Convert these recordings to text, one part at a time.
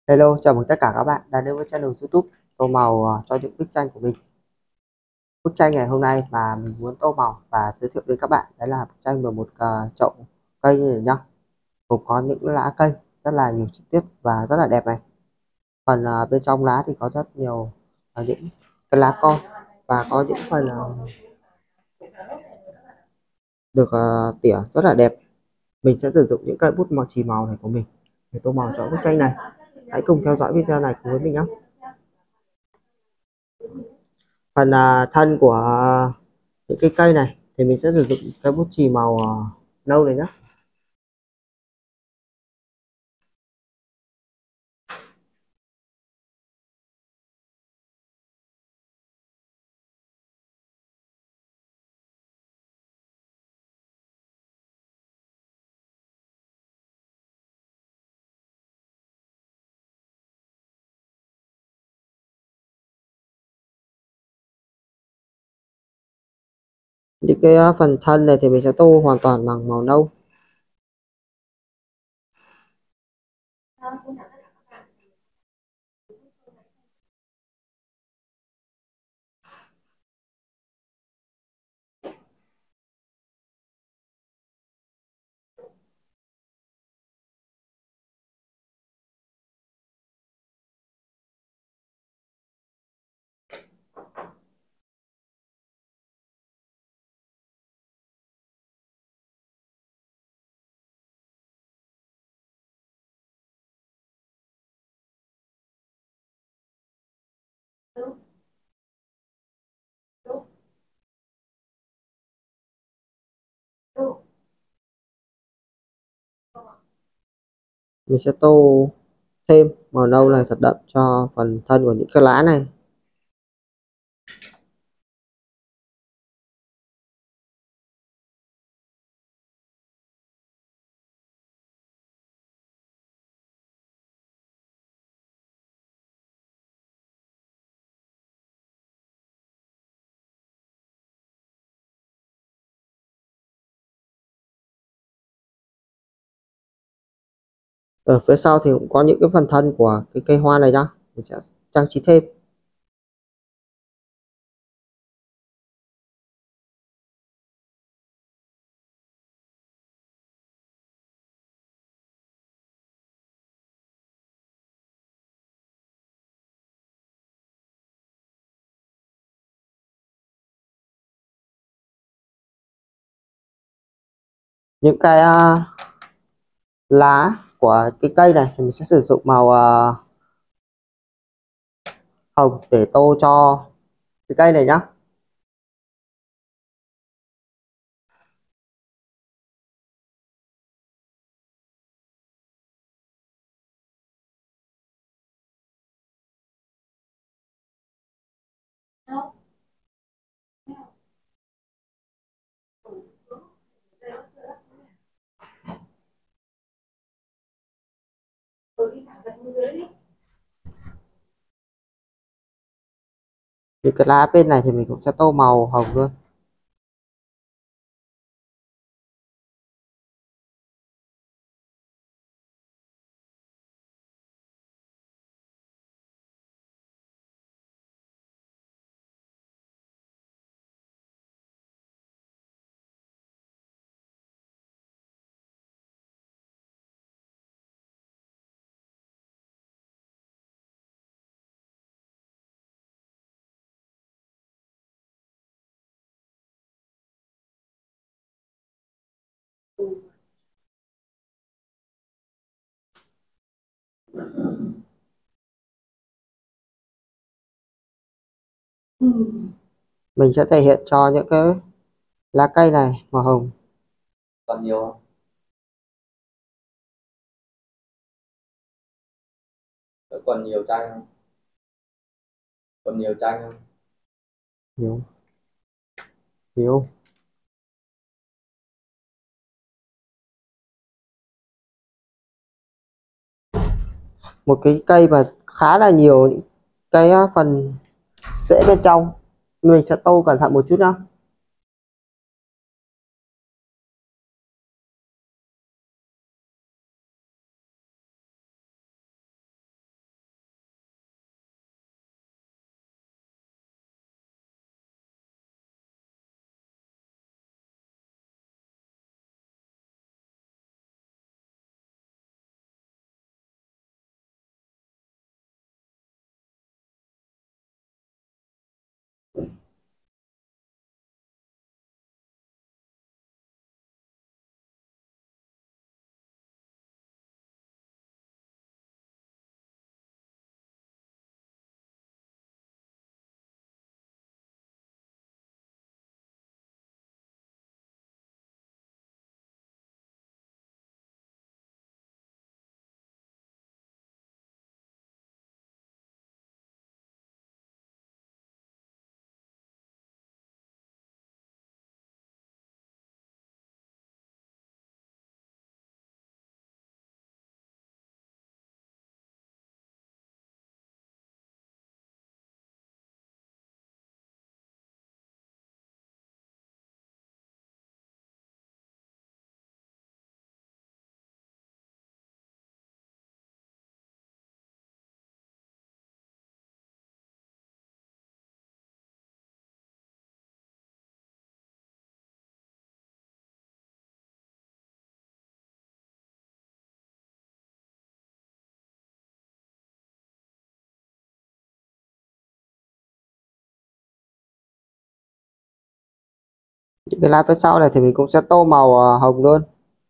Hello, chào mừng tất cả các bạn đã đến với channel YouTube tô màu cho những bức tranh của mình. Bức tranh ngày hôm nay mà mình muốn tô màu và giới thiệu đến các bạn đấy là bức tranh về một chậu cây như này nhá. Gồm có những lá cây rất là nhiều chi tiết và rất là đẹp này. Phần bên trong lá thì có rất nhiều những cái lá con và có những phần được tỉa rất là đẹp. Mình sẽ sử dụng những cây bút màu chì màu này của mình để tô màu cho bức tranh này. Hãy cùng theo dõi video này cùng với mình nhé. Phần thân của những cái cây này thì mình sẽ sử dụng cái bút chì màu nâu này nhé. Những cái phần thân này thì mình sẽ tô hoàn toàn bằng màu nâu. Mình sẽ tô thêm màu nâu này thật đậm cho phần thân của những cái lá này. Ở phía sau thì cũng có những cái phần thân của cái cây hoa này nhá, mình sẽ trang trí thêm. Những cái lá của cái cây này thì mình sẽ sử dụng màu hồng để tô cho cái cây này nhá. Những cái lá bên này thì mình cũng sẽ tô màu hồng luôn. Mình sẽ thể hiện cho những cái lá cây này màu hồng. Còn nhiều không? Còn nhiều tranh không? Còn nhiều tranh không? Nhiều, nhiều. Một cái cây mà khá là nhiều những cái phần rễ bên trong, mình sẽ tô cẩn thận một chút nhá. Những cái lá phía sau này thì mình cũng sẽ tô màu hồng luôn.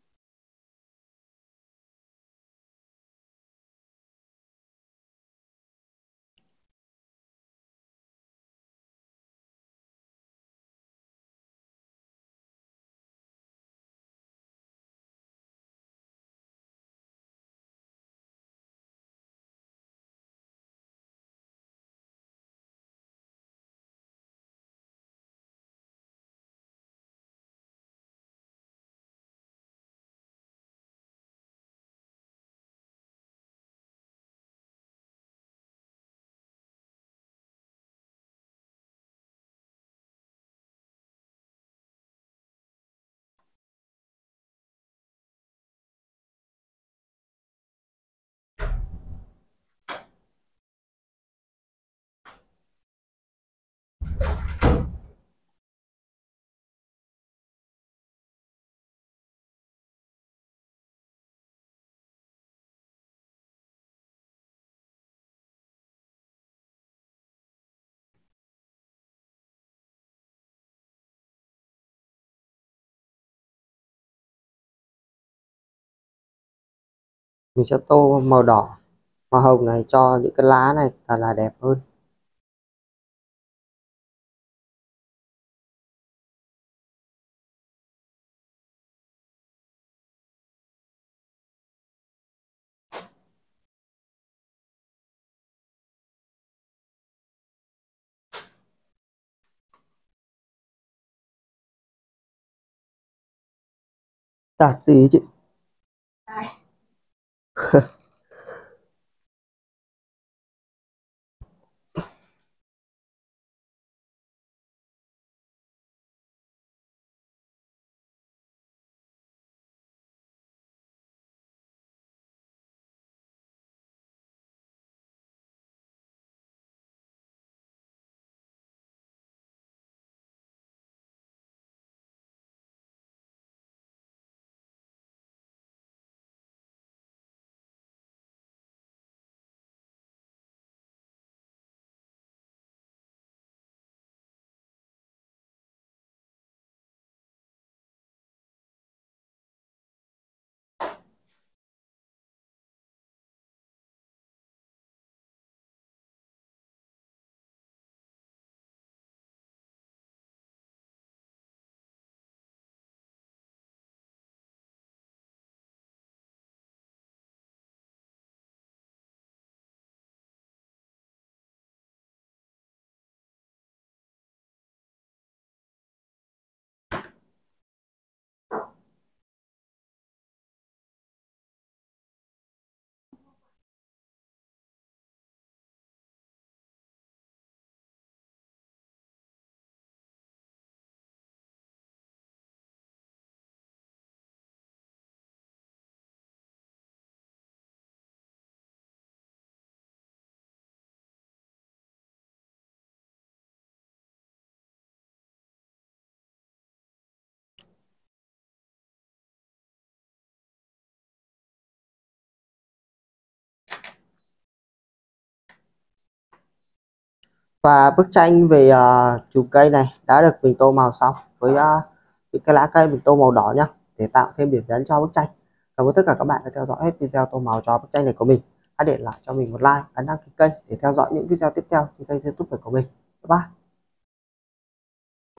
Mình sẽ tô màu đỏ, màu hồng này cho những cái lá này thật là đẹp hơn. Đạt gì chị? Và bức tranh về chùm cây này đã được mình tô màu xong với những cái lá cây mình tô màu đỏ nhá, để tạo thêm điểm nhấn cho bức tranh. Cảm ơn tất cả các bạn đã theo dõi hết video tô màu cho bức tranh này của mình. Hãy để lại cho mình một like, ấn đăng ký kênh để theo dõi những video tiếp theo trên kênh YouTube của mình. Bye bye.